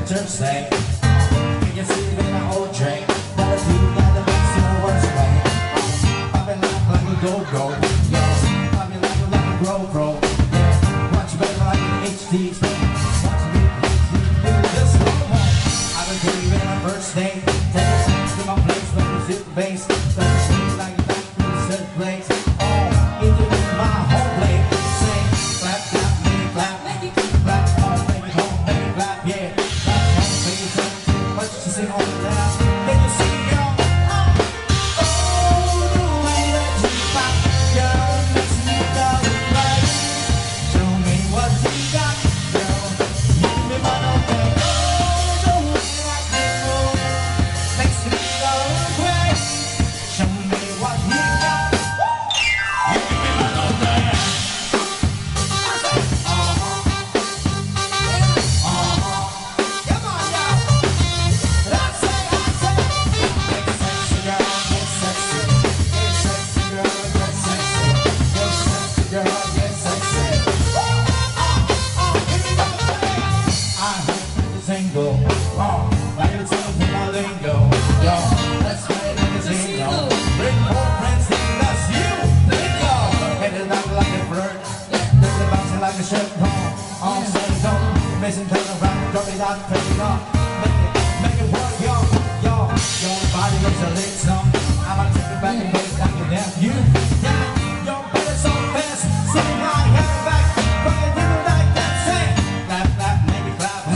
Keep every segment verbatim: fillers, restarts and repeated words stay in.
Thursday. Can you see it in my old train? Never do that, the best in the worst way. Popping like, like a go-go, yo. Popping like a, like a grow-grow, yeah. Watch you better like an H D thing. Watch me, do this slow-mo. I've been craving my birthday. Take a chance to my place, let me zip bass. Let me swing like a back to the set place. Oh, into my home plate. Say, clap, clap, make it clap. Clap, home, make it home, make it clap, yeah. To sing all the last, then you see girl. Oh, the way that you pop, girl, makes me go right. Show me what you got, girl. Give me my okay. Oh, the way that you move makes me go right. Show me what you got. Give me my okay. Single, oh, like it's up in my lingo, yo, let's play like a single. Bring more friends in, that's you, bingo. Headed out like a bird, dirty bouncing like a shirt, oh, on set, don't, missing turn around, drop it out, turn it up, make it, make it work, yo, yo, your body looks a lit some, I'ma take it back and put it like a damn you, yeah, your better so fast, sing high, head back, but you do like that, say, clap, clap, make it clap.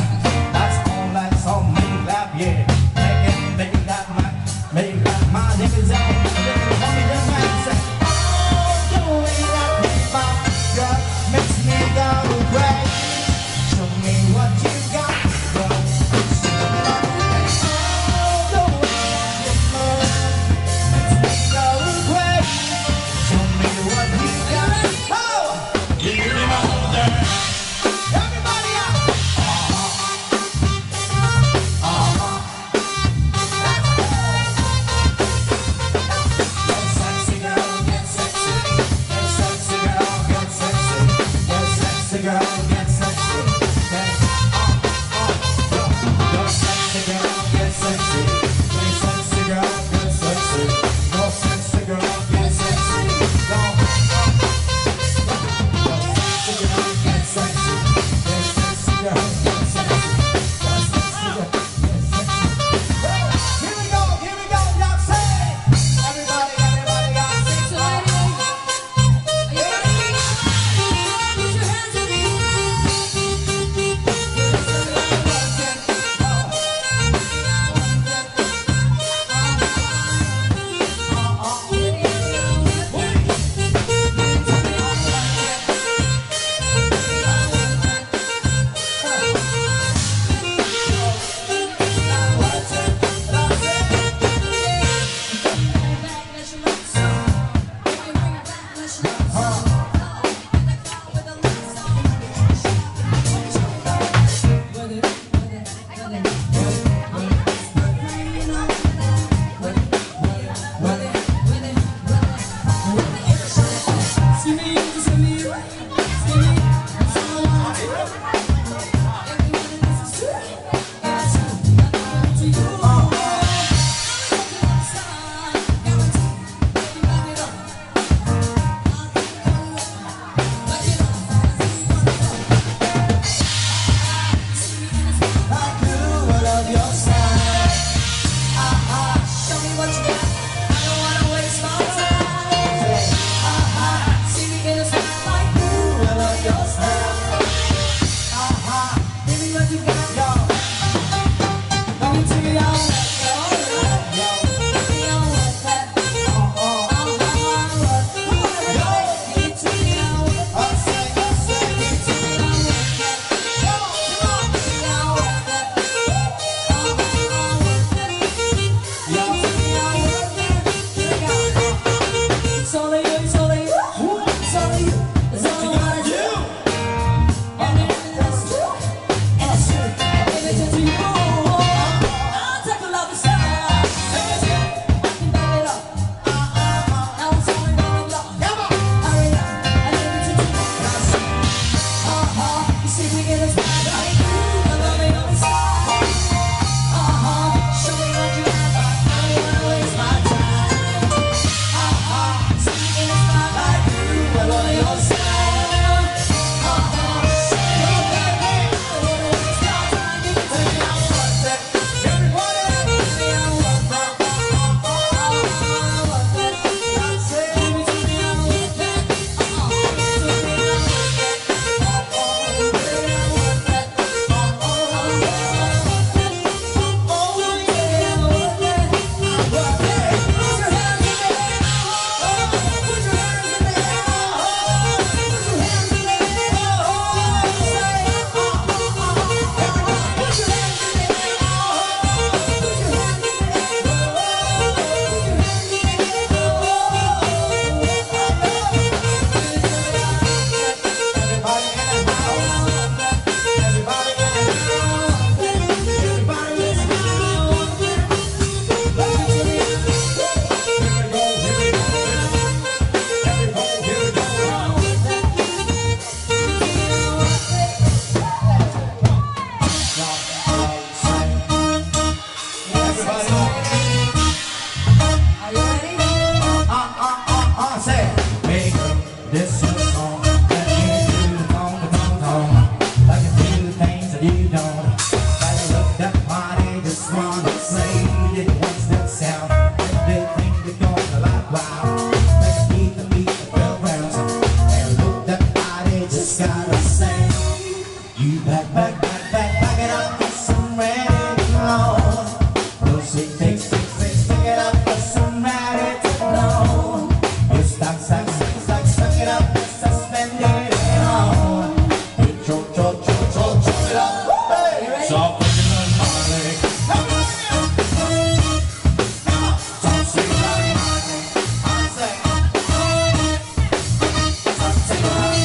Yeah, make it, make it that much, make it that much. If it's out, if it's only the man say, oh, the way that you pop, girl, makes me go crazy. Show me what you got, girl. Oh, the way that you move makes me go crazy. ready to know. Those six, six, six, six, pick it up, cause I'm ready to know. You stack, stack, stack, stack, suck it up, suspend it on. You choke, choke, choke, choke, choke it up. Hey! So put it on Marley. Come on, come on. Don't say like Marley. I say. Don't say like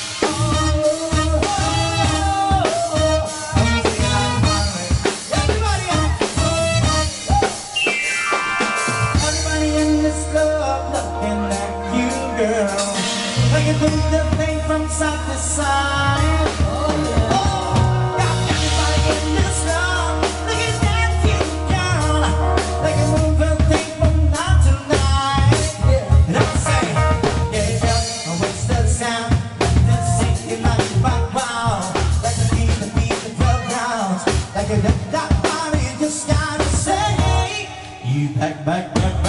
like you do the thing from side to side. Oh, got everybody in this club. Look at that cute girl. Like you move the thing from night to night. And I say, yeah, girl, what's the sound? Let's sing it like a rock wow. Like the beat, the beat, the drum rounds. Like a that body, you just gotta say, you pack back, back.